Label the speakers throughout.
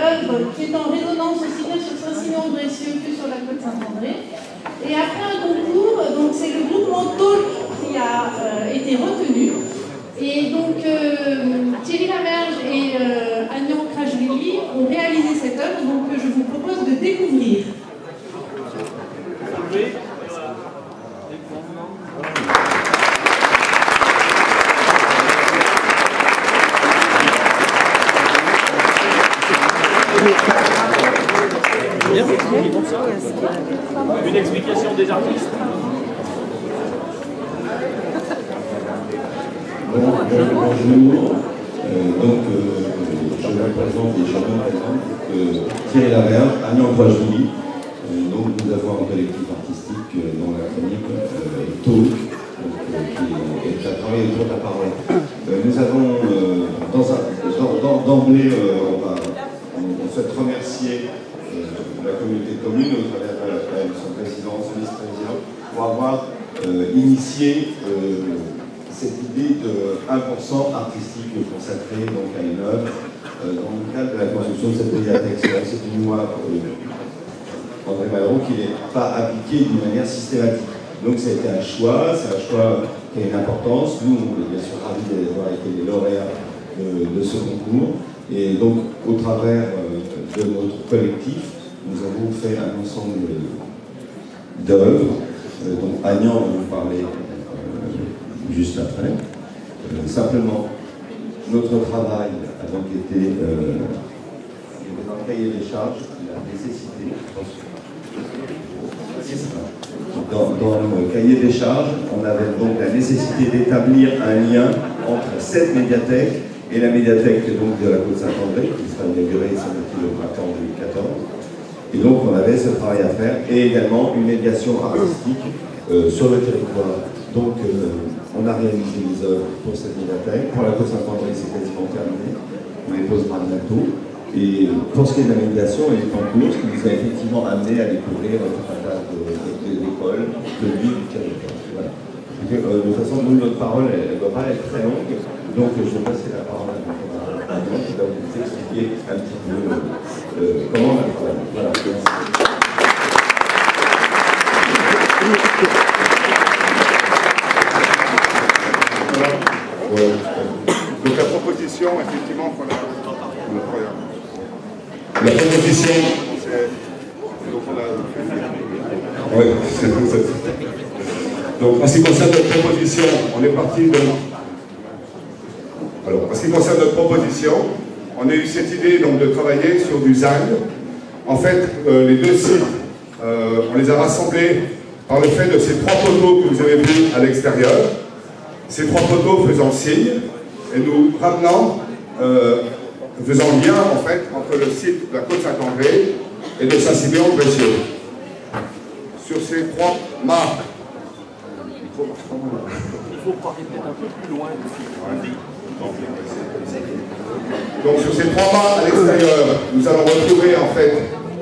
Speaker 1: œuvre qui est en résonance aussi bien sur Saint-Simon-de-Brécieux que sur la côte Saint-André. Et après un concours, donc c'est le groupement Talk qui a été retenu. Et donc Thierry Lamerge et Agnan Krajvili ont réalisé cette œuvre, donc je vous propose de découvrir.
Speaker 2: Une explication des artistes.
Speaker 3: Bonjour. Je me présente et je représente Thierry Lamerge, Agnan Krajvili. Donc nous avons un collectif artistique dont la chronique est Talk, qui a travaillé autour de la parole. Nous avons d'emblée, on souhaite remercier la communauté de communes au travers de son président, son vice-président, pour avoir initié cette idée de 1% artistique consacré donc, à une œuvre dans le cadre de la construction de cette médiathèque. C'est une loi André Malraux qui n'est pas appliquée d'une manière systématique. Donc ça a été un choix, c'est un choix qui a une importance. Nous, on est bien sûr ravis d'avoir été les lauréats de ce concours. Et donc, au travers de notre collectif, nous avons fait un ensemble d'œuvres. Donc Agnan va vous parler juste après. Simplement, notre travail a donc été dans le cahier des charges, la nécessité. Dans le cahier des charges, on avait donc la nécessité d'établir un lien entre cette médiathèque et la médiathèque donc, de la Côte-Saint-André, qui sera inaugurée le printemps 2014. Et donc on avait ce travail à faire, et également une médiation artistique sur le territoire. Donc on a réalisé les œuvres pour cette médiathèque. Pour la Côte-Saint-André, c'est quasiment terminé. On les posera bientôt. Et pour ce qui est de la médiation, elle est en cours, ce qui nous a effectivement amené à découvrir tout un tas d'écoles, de villes du territoire. Voilà. De toute façon, nous, notre parole, elle ne doit pas être très longue. Donc je vais passer la parole à notre Agnan qui va vous expliquer un petit peu comment on a travaillé. Voilà.
Speaker 4: Donc la proposition, effectivement, qu'on a... La proposition, c'est... Donc on a... Oui, c'est ça. Donc en ce qui concerne notre proposition, on est parti de... Alors, en ce qui concerne notre proposition, on a eu cette idée donc, de travailler sur du ZAG. En fait, les deux sites, on les a rassemblés par le fait de ces trois poteaux que vous avez vus à l'extérieur. Ces trois poteaux faisant signe et nous ramenant, faisant lien en fait entre le site de la Côte-Saint-André et de Saint-Simon-de-Brécieux. Sur ces trois mâts, il faut parler peut-être un peu plus loin. Donc sur ces trois mâts à l'extérieur, nous allons retrouver en fait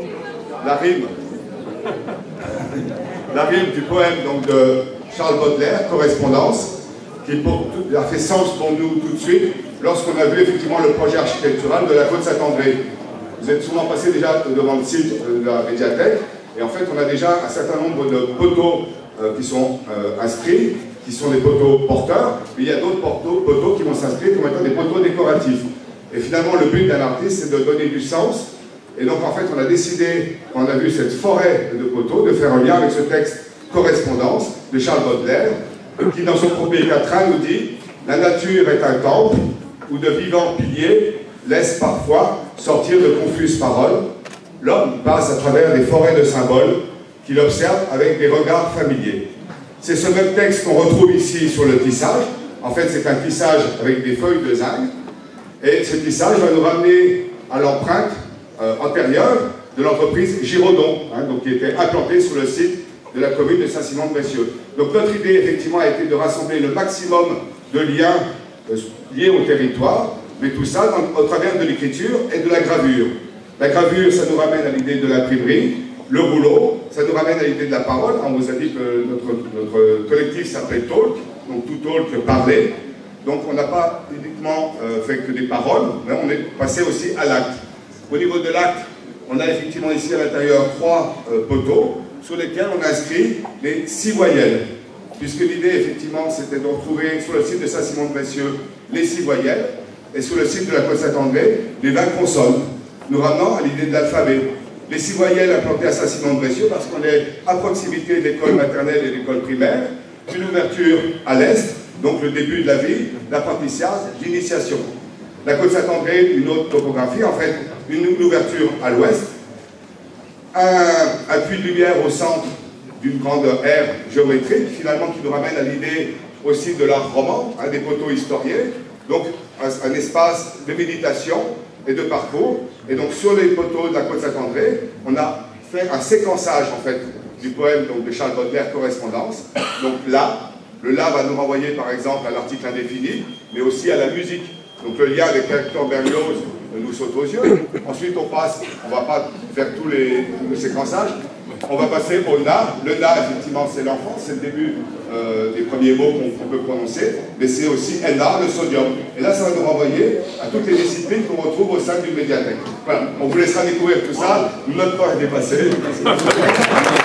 Speaker 4: la rime du poème donc, de Charles Baudelaire, Correspondance, qui a fait sens pour nous tout de suite lorsqu'on a vu effectivement le projet architectural de la Côte-Saint-André. Vous êtes souvent passé déjà devant le site de la médiathèque et en fait on a déjà un certain nombre de poteaux qui sont inscrits, qui sont des poteaux porteurs, mais il y a d'autres poteaux qui vont s'inscrire comme étant des poteaux décoratifs. Et finalement le but d'un artiste c'est de donner du sens. Et donc en fait on a décidé, quand on a vu cette forêt de poteaux, de faire un lien avec ce texte Correspondance de Charles Baudelaire, qui dans son premier quatrain nous dit « La nature est un temple où de vivants piliers laissent parfois sortir de confuses paroles. L'homme passe à travers des forêts de symboles qu'il observe avec des regards familiers. » C'est ce même texte qu'on retrouve ici sur le tissage. En fait, c'est un tissage avec des feuilles de zinc. Et ce tissage va nous ramener à l'empreinte antérieure de l'entreprise Giraudon, donc, qui était implantée sur le site de la commune de Saint-Simon-de-Brécieux. Donc notre idée, effectivement, a été de rassembler le maximum de liens liés au territoire, mais tout ça au travers de l'écriture et de la gravure. La gravure, ça nous ramène à l'idée de l'imprimerie. Le rouleau, ça nous ramène à l'idée de la parole. On vous a dit que notre collectif s'appelle Talk, donc tout talk, parler. Donc on n'a pas uniquement fait que des paroles, mais on est passé aussi à l'acte. Au niveau de l'acte, on a effectivement ici à l'intérieur 3 poteaux sur lesquels on inscrit les 6 voyelles. Puisque l'idée, effectivement, c'était de retrouver sur le site de Saint-Simon-de-Brécieux les 6 voyelles et sur le site de la Côte-Saint-André les 20 consonnes, nous ramenant à l'idée de l'alphabet. Les 6 voyelles implantées à Saint-Simon-de-Brécieux parce qu'on est à proximité de l'école maternelle et de l'école primaire, une ouverture à l'est, donc le début de la vie, l'apprentissage, l'initiation. La Côte-Saint-André, une autre topographie, en fait, une ouverture à l'ouest, un puits de lumière au centre d'une grande aire géométrique, finalement qui nous ramène à l'idée aussi de l'art roman, des poteaux historiens, donc un espace de méditation et de parcours. Et donc sur les poteaux de la Côte-Saint-André, on a fait un séquençage en fait du poème donc, de Charles Baudelaire, Correspondance. Donc là, le là va nous renvoyer par exemple à l'article indéfini, mais aussi à la musique. Donc le lien avec Hector Berlioz nous saute aux yeux. Ensuite on passe, on ne va pas faire tous les séquençages, on va passer au na. Le na effectivement c'est l'enfant, c'est le début des premiers mots qu'on peut prononcer, mais c'est aussi na, le sodium. Et là ça va nous renvoyer à toutes les disciplines qu'on retrouve au sein d'une médiathèque. Voilà, on vous laissera découvrir tout ça, notre temps est dépassé.